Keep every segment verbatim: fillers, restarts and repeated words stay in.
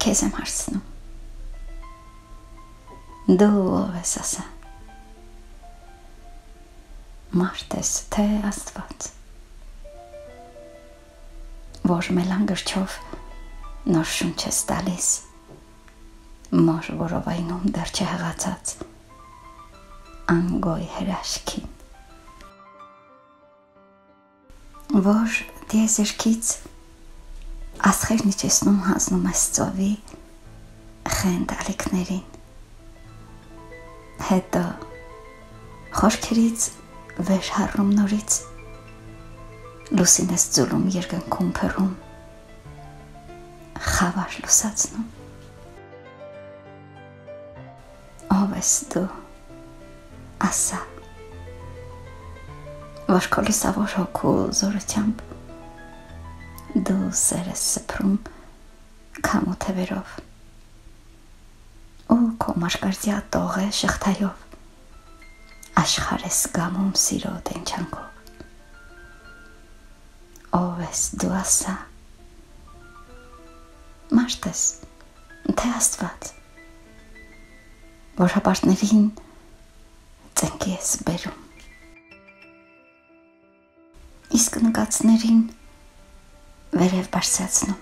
Քեզ եմ հարցնում։ Դու ով ես ասա։ Մարդ ես, թե Աստված, որ մելան գրչով նոր շունչ ես տալիս, մոր որովայնում դեռ չհղացած անգոյ հրաշքին, որ դիեզերքից աստղերն իջեցնում հանձնում ես ծովի խենդ ալիքներին, հետո խորքերից վեր հառնում նորից, լուսին ես ձուլում երկնքում փռում, խավար լուսացնում։ Ով ես դու, ասա, որ քո լուսավոր հոգու զորությամբ դու սեր ես սփռում քամու թևերով ու քո մաշկարդյա տողե շղթայով աշխարհ ես գամում սիրո տենչանքով։ Ով ես դու, ասա, մարդ ես, թե Աստված, որ հապարտներին ծնկի ես բերում, իսկ նկածներին վերև բարձրացնում,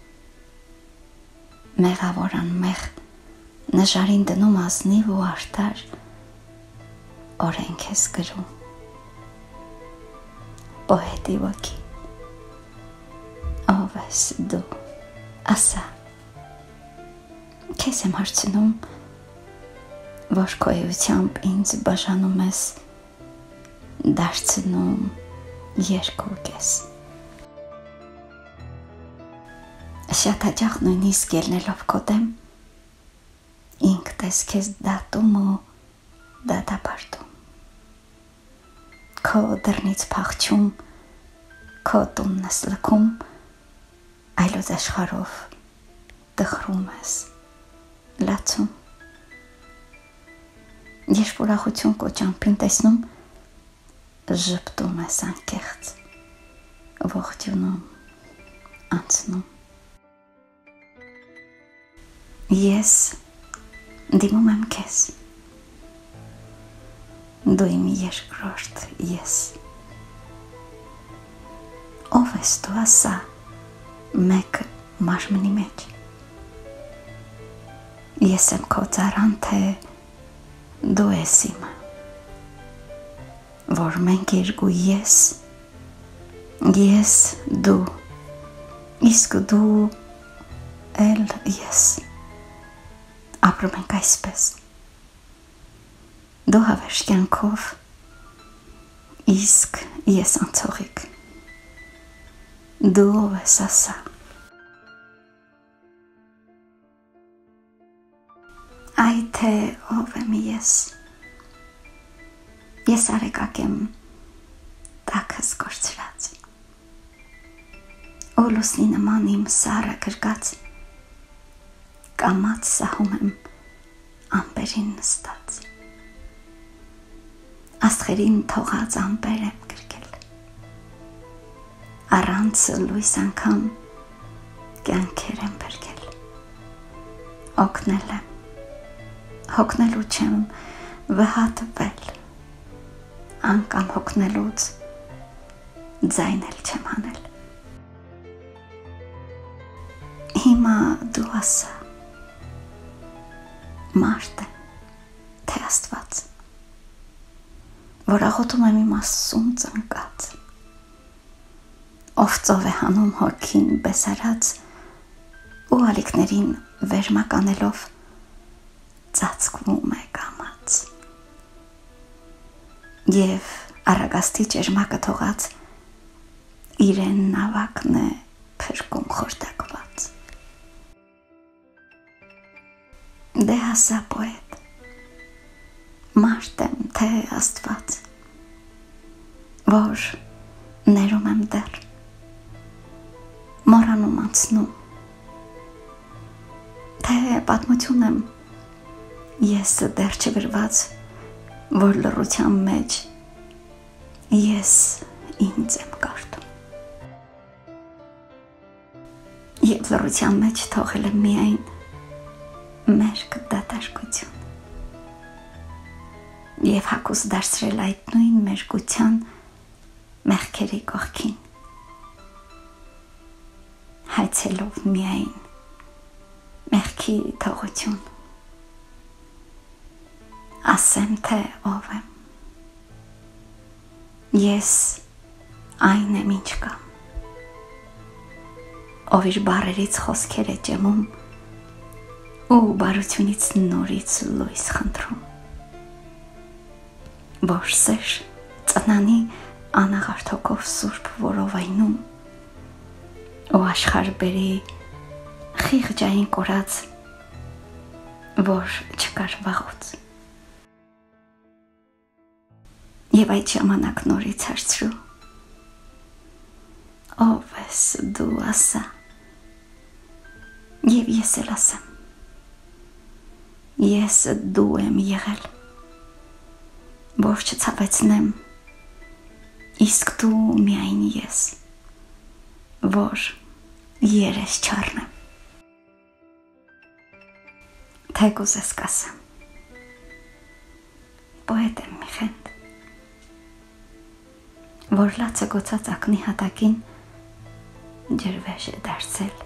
մեղավոր անմեղ նժարին դնում ազնիվ ու արդար օրենք ես գրում, պոետի ոգի։ Ով ես դու, ասա, քեզ եմ հարցնում, որ քո էությամբ ինձ բաժանում ես, դարձնում երկու կես։ Շատ հաճախ նույնիսկ ելնելով քո դեմ, ինքդ ես քեզ դատում ու դատապարտում, քո դռնից փախչում, քո տունն ես լքում, այլոց աշխարհով տխրում ես, լացում։ Երբ ուրախություն քո ճամփին տեսնում, ժպտում ես անկեղծ, ողջունում, անցնում։ Ես դիմում եմ քեզ, դու իմ երկրորդ ես։ Ով ես դու, ասա, մեկ մարմնի մեջ։ Ես եմ քո ծառան, թե դու ես իմը, որ մենք երկու ես, ես դու, իսկ դու էլ ես, ապրում ենք այսպես, դու հավերժ կյանքով, իսկ ես անցողիկ, դու ով ես, ասա։ Այ թե ով եմ ես, ես արեկակ եմ տաքս կորցրած, ու լուսնի նման իմ սառը գրկած, կամած սահում եմ ամպերին նստած, աստղերին թողած ամպեր եմ գրկել, առանց լույս անգամ կյանքեր եմ բերկել, օգնել եմ, հոգնելու չեմ վհատվել, անկամ հոգնելուց ձայնել չեմ հանել։ Հիմա դու ասա, մարդ եմ, թե Աստված, որ աղոթում եմ իմ Աստծուն ծնկած, ով ծով է հանում հոգին բեսարած ու ալիքներին վերմականելով ծածկվում է կամած, և առագաստի ճերմակը թողած իրեն նավակն է փրկում խորտակված։ Դե ասա, պոետ, մարդ եմ, թե Աստված, որ ներում եմ դեռ, մոռանում անցնում, թե պատմություն եմ, ես դեռ չգրված, որ լռության մեջ ես ինձ եմ կարդում, և լռության մեջ թողել եմ միայն մերկ դատարկություն և հակուս դարձրել այդ նույն մերկության մեղքերի կողքին, հայցելով միայն մեղքի թողություն, ասեմ թե ով եմ, ես այն եմ ինչ կա, ով իր բառերից խոսքեր է ջեմում ու բարությունից նորից լույս խնդրում, որ սեր ծնանի անաղարտ հոգով սուրբ որովայնում ու աշխարհ բերի խիղճային կորած, որ չկար վաղուց, և այդ ժամանակ նորից հարցրու, ով ես դու ասա, և ես էլ ասեմ, ես դու եմ եղել, որ չցավեցնեմ, իսկ դու միայն ես, որ երես չառնեմ, թե կուզես կասեմ, պոետ եմ մի խենդ, որ լացը գոցած ակնի հատակին ջրվեժ է դարձել,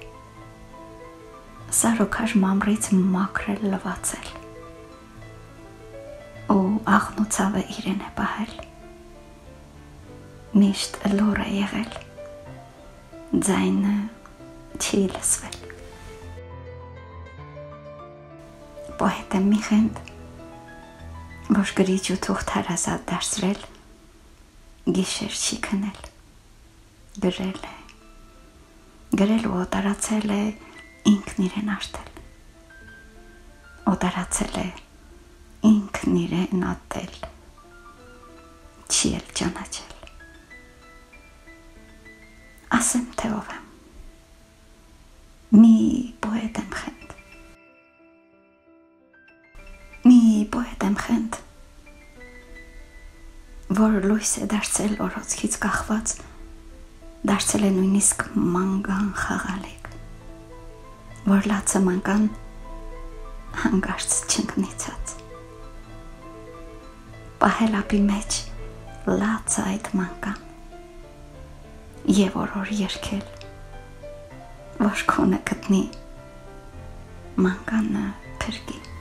սարոքար մամրից մաքրել լվացել, ու աղն ու ցավը իրեն է պահել, միշտ լուր է եղել, ձայնը չի լսվել, պոետ եմ մի խենդ, որ գրիչ ու թուղթ հարազատ դարձրել, գիշեր չի քնել, գրել է, գրել ու օտարացել է ինքն իրեն արտել, օտարացել է ինքն իրեն ատել, չի էլ ճանաչել, ասեմ թե ով եմ, մի պոետ եմ խենդ, մի պոետ եմ խենդ, որ լույս է դարձել օրոցքից կախված, դարձել է նույնիսկ մանգան խաղալիք, որ լացը մանգան հանգարց չընկնիցած, պահել ապի մեջ լացը այդ մանգան, և օրոր երկել, որ քոնը գտնի մանգանը փրկի,